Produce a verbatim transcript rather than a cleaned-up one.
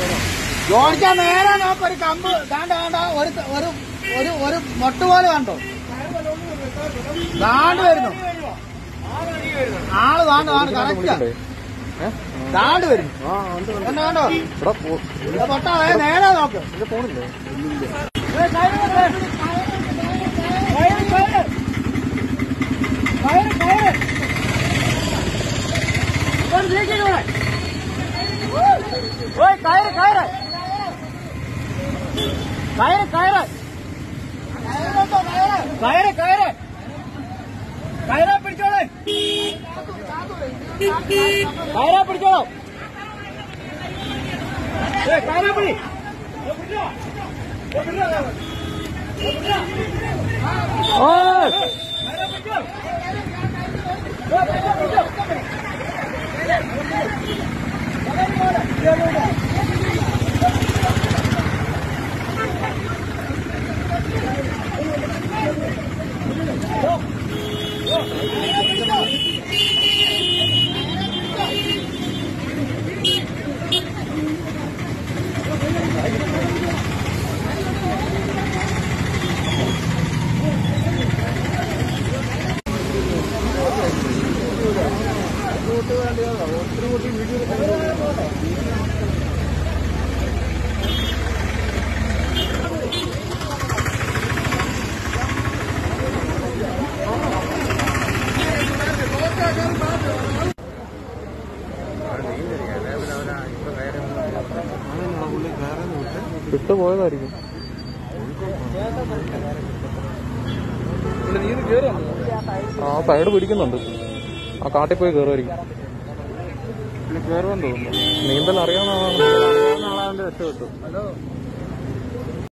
ജോണിച്ചാ നേരെ നോക്ക്, ഒരു കമ്പ് കാണ്ട കാണ്ട ഒരു ഒരു ഒരു ഒരു മൊട്ട് പോലെ കണ്ടോ, കാണ്ട് വരുന്നു ആള്, കാണ്ട് കാണ്ട് കറക്റ്റാ കാണ്ട് വരുന്നു കണ്ടോ കണ്ടോ പൊട്ടാ, നേരെ നോക്ക്. പോണില്ലേ കയറ് കയറ് കയറ് കയറ് കയറ് കയറ് കയറാ പിടിച്ചോളെ, കയറാ പിടിച്ചോളൂ, കയറാ പിടി. വിട്ടുപോയതായിരിക്കും. ആ സൈഡ് പിടിക്കുന്നുണ്ട്, ആ കാട്ടിൽ പോയി കയറുമായിരിക്കും. കയറുമെന്ന് തോന്നുന്നു, നീന്തൽ അറിയാവുന്ന ആളാണ്, അറിയാവുന്ന ആളാണ്ട് രക്ഷപ്പെട്ടു.